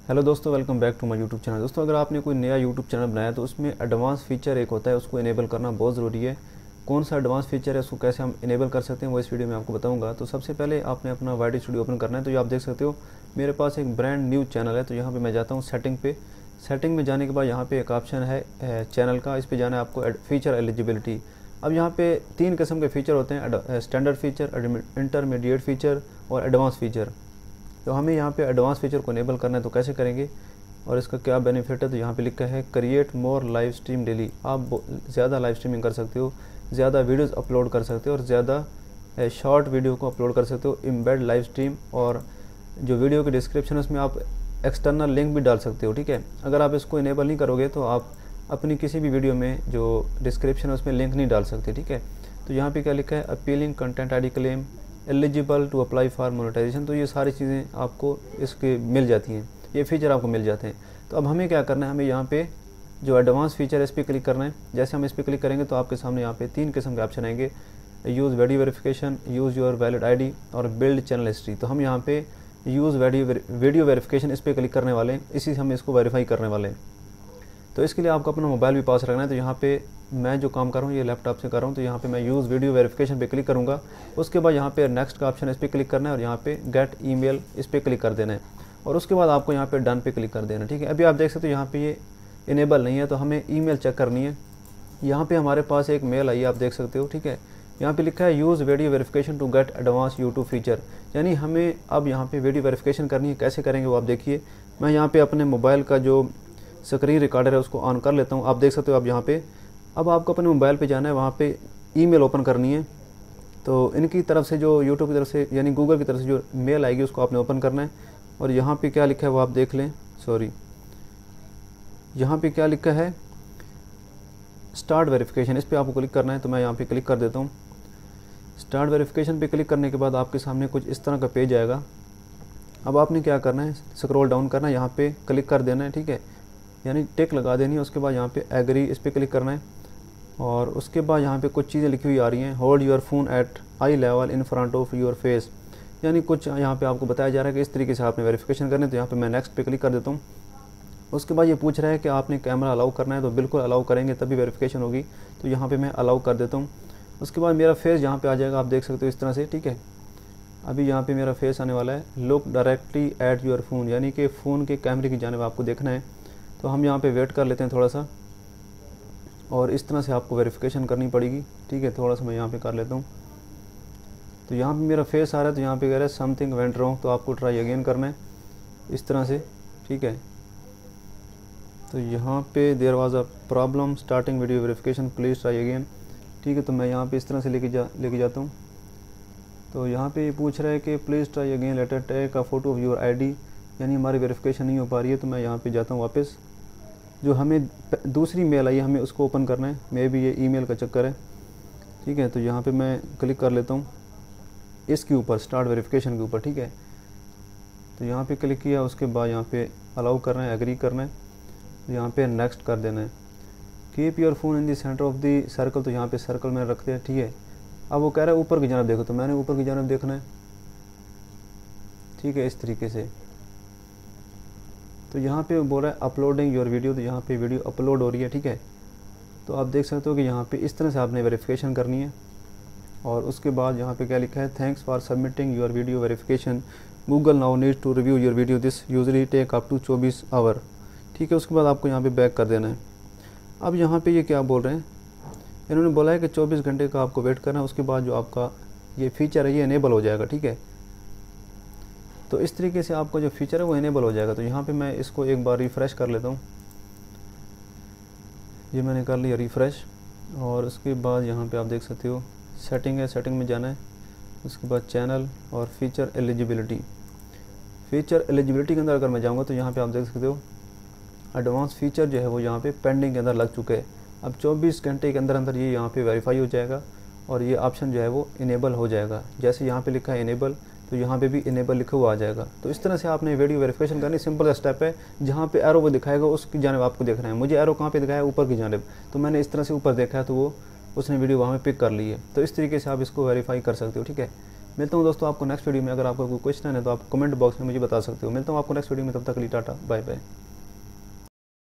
Hello दोस्तों, welcome back to my YouTube channel. दोस्तों, अगर आपने कोई नया यूट्यूब चैनल बनाया तो उसमें एडवांस फीचर एक होता है, उसको इनेबल करना बहुत ज़रूरी है। कौन सा एडवांस फीचर है, उसको कैसे हम इनेबल कर सकते हैं, वो इस वीडियो में आपको बताऊंगा। तो सबसे पहले आपने अपना वाईटी स्टूडियो ओपन करना है। तो ये आप देख सकते हो मेरे पास एक ब्रांड न्यू चैनल है। तो यहाँ पर मैं जाता हूँ सेटिंग पे। सेटिंग में जाने के बाद यहाँ पर एक ऑप्शन है चैनल का, इस पर जाना है आपको फीचर एलिजिबिलिटी। अब यहाँ पे 3 किस्म के फ़ीचर होते हैं, स्टैंडर्ड फ़ीचर, इंटरमीडिएट फ़ीचर और एडवांस फ़ीचर। तो हमें यहाँ पे एडवांस फीचर को इनेबल करना है, तो कैसे करेंगे और इसका क्या बेनिफिट है। तो यहाँ पे लिखा है create more live stream daily. आप ज़्यादा लाइव स्ट्रीमिंग कर सकते हो, ज़्यादा वीडियोस अपलोड कर सकते हो और ज़्यादा शॉर्ट वीडियो को अपलोड कर सकते हो। इम्बेड लाइव स्ट्रीम, और जो वीडियो की डिस्क्रिप्शन है उसमें आप एक्सटर्नल लिंक भी डाल सकते हो। ठीक है, अगर आप इसको इनेबल नहीं करोगे तो आप अपनी किसी भी वीडियो में जो डिस्क्रिप्शन है उसमें लिंक नहीं डाल सकते। ठीक है, तो यहाँ पे क्या लिखा है, appealing content ID claim, eligible to apply for monetisation. तो ये सारी चीज़ें आपको इसके मिल जाती हैं, ये फीचर आपको मिल जाते हैं। तो अब हमें क्या करना है, हमें यहाँ पे जो एडवांस फीचर है इस पर क्लिक करना है। जैसे हम इस पर क्लिक करेंगे तो आपके सामने यहाँ पे 3 किस्म के ऑप्शन आएंगे, use video verification, use your valid ID और बिल्ड चैनल हिस्ट्री। तो हम यहाँ पे यूज़ वीडियो वेरिफिकेशन इस पर क्लिक करने वाले हैं, इसी से हम इसको वेरीफाई करने वाले हैं। तो इसके लिए आपको अपना मोबाइल भी पास रखना है। तो यहाँ पे मैं जो काम कर रहा हूँ ये लैपटॉप से कर रहा हूँ। तो यहाँ पे मैं यूज़ वीडियो वेरिफिकेशन पे क्लिक करूँगा। उसके बाद यहाँ पे नेक्स्ट का ऑप्शन इस पर क्लिक करना है और यहाँ पे गेट ईमेल इस पर क्लिक कर देना है और उसके बाद आपको यहाँ पे डन पे क्लिक कर देना है। ठीक है, अभी आप देख सकते हो यहाँ पे ये इनेबल नहीं है, तो हमें ईमेल चेक करनी है। यहाँ पे हमारे पास एक मेल आई है, आप देख सकते हो। ठीक है, यहाँ पे लिखा है use video verification to get advance YouTube feature, यानी हमें अब यहाँ पे वीडियो वेरिफिकेशन करनी है। कैसे करेंगे वो आप देखिए। मैं यहाँ पे अपने मोबाइल का जो स्क्रीन रिकॉर्डर है उसको ऑन कर लेता हूँ। आप देख सकते हो आप यहाँ पे, अब आपको अपने मोबाइल पे जाना है, वहाँ पे ईमेल ओपन करनी है। तो इनकी तरफ से जो यूट्यूब की तरफ से यानी गूगल की तरफ से जो मेल आएगी उसको आपने ओपन करना है और यहाँ पे क्या लिखा है वो आप देख लें। सॉरी, यहाँ पे क्या लिखा है, स्टार्ट वेरिफिकेशन, इस पर आपको क्लिक करना है। तो मैं यहाँ पे क्लिक कर देता हूँ। स्टार्ट वेरिफिकेशन पे क्लिक करने के बाद आपके सामने कुछ इस तरह का पेज आएगा। अब आपने क्या करना है, स्क्रॉल डाउन करना है, यहाँ पे क्लिक कर देना है। ठीक है, यानी टिक लगा देनी है। उसके बाद यहाँ पे एग्री इस पर क्लिक करना है और उसके बाद यहाँ पे कुछ चीज़ें लिखी हुई आ रही हैं, hold your phone at eye level in front of your face, यानी कुछ यहाँ पे आपको बताया जा रहा है कि इस तरीके से आपने वेरिफिकेशन करना है। तो यहाँ पे मैं नेक्स्ट पे क्लिक कर देता हूँ। उसके बाद ये पूछ रहा है कि आपने कैमरा अलाउ करना है, तो बिल्कुल अलाउ करेंगे तभी वेरिफिकेशन होगी। तो यहाँ पर मैं अलाउ कर देता हूँ। उसके बाद मेरा फेस यहाँ पर आ जाएगा, आप देख सकते हो इस तरह से। ठीक है, अभी यहाँ पे मेरा फेस आने वाला है। Look directly at your phone, यानी कि फ़ोन के कैमरे की जानिब आपको देखना है। तो हम यहाँ पे वेट कर लेते हैं थोड़ा सा, और इस तरह से आपको वेरिफिकेशन करनी पड़ेगी। ठीक है, थोड़ा सा मैं यहाँ पे कर लेता हूँ। तो यहाँ पे मेरा फेस आ रहा है, तो यहाँ पे कह रहा है समथिंग वेंट रॉन्ग, तो आपको ट्राई अगेन करना है इस तरह से। ठीक है, तो यहाँ पे there was a problem starting video verification, please try again. ठीक है, तो मैं यहाँ पर इस तरह से लेके जाता हूँ। तो यहाँ पे ये पूछ रहा है कि please try again later take a photo of your ID, यानी हमारी वेरिफिकेशन नहीं हो पा रही है। तो मैं यहाँ पे जाता हूँ वापस। जो हमें दूसरी मेल आई है हमें उसको ओपन करना है, मे भी ये ईमेल का चक्कर है। ठीक है, तो यहाँ पे मैं क्लिक कर लेता हूँ इसके ऊपर, स्टार्ट वेरिफिकेशन के ऊपर। ठीक है, तो यहाँ पे क्लिक किया, उसके बाद यहाँ पे अलाउ करना है, एग्री करना है, तो यहाँ पे नेक्स्ट कर देना है। Keep your phone in the centre of the circle, तो यहाँ पे सर्कल में रखते हैं। ठीक है, अब वो कह रहा है ऊपर की जानब देखो, तो मैंने ऊपर की जानब देखना है। ठीक है, इस तरीके से। तो यहाँ पे बोल रहा है अपलोडिंग योर वीडियो, तो यहाँ पे वीडियो अपलोड हो रही है। ठीक है, तो आप देख सकते हो कि यहाँ पे इस तरह से आपने वेरिफिकेशन करनी है। और उसके बाद यहाँ पे क्या लिखा है, thanks for submitting your video verification, Google now need to review your video, this usually take up to 24 hour. ठीक है, उसके बाद आपको यहाँ पे बैक कर देना है। अब यहाँ पे ये क्या बोल रहे हैं, इन्होंने बोला है कि 24 घंटे का आपको वेट करना है, उसके बाद जो आपका ये फीचर है ये इनेबल हो जाएगा। ठीक है, तो इस तरीके से आपका जो फीचर है वो इनेबल हो जाएगा। तो यहाँ पे मैं इसको एक बार रिफ़्रेश कर लेता हूँ। ये मैंने कर लिया रिफ़्रेश, और उसके बाद यहाँ पे आप देख सकते हो सेटिंग है, सेटिंग में जाना है। उसके बाद चैनल और फीचर एलिजिबिलिटी। फीचर एलिजिबिलिटी के अंदर अगर मैं जाऊँगा तो यहाँ पर आप देख सकते हो एडवांस फीचर जो है वो यहाँ पे पेंडिंग के अंदर लग चुके हैं। अब 24 घंटे के अंदर अंदर ये यहाँ पे वेरीफाई हो जाएगा और ये ऑप्शन जो है वो इनेबल हो जाएगा। जैसे यहाँ पे लिखा है इनेबल, तो यहाँ पे भी इनेबल लिखा हुआ आ जाएगा। तो इस तरह से आपने वीडियो वेरिफिकेशन करनी, सिंपल स्टेप है। जहाँ पे एरो वो दिखाएगा उसकी जानिब आपको देखना है। मुझे एरो कहाँ पे दिखाया है, ऊपर की जानिब, तो मैंने इस तरह से ऊपर देखा है, तो वो उसने वीडियो वहाँ पे पिक कर ली है। तो इस तरीके से आप इसको वेरीफाई कर सकते हो। ठीक है, मिलता हूँ दोस्तों आपको नेक्स्ट वीडियो में। अगर आपको कोई क्वेश्चन है तो आप कमेंट बॉक्स में मुझे बता सकते हो। मिलता हूँ आपको नेक्स्ट वीडियो में, तब तक के लिए टाटा बाय बाय।